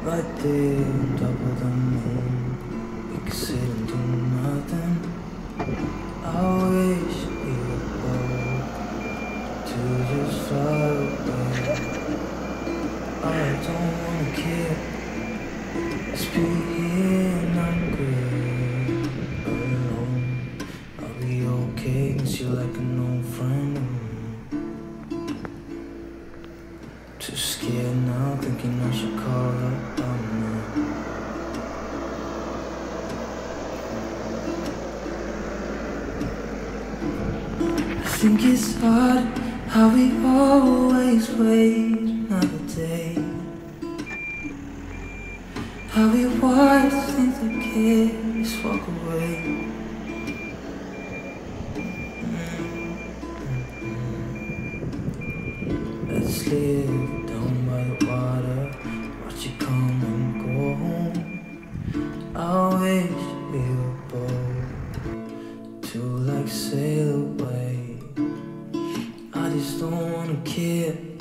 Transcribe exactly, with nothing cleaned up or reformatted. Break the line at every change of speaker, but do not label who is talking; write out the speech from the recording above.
right there on top of the moon. We could sit and do nothing. I wish we were bold to just fly away. I don't wanna care, just be here and I'm good alone. I'll be okay, miss you like an old friend. Too scared now, thinking I should call up on you. I think it's hard how we always wait another day, how we watch things that kids walk away. Let's live down by the water, watch you come and go home. I wish we were bold to like sail away. I just don't wanna care.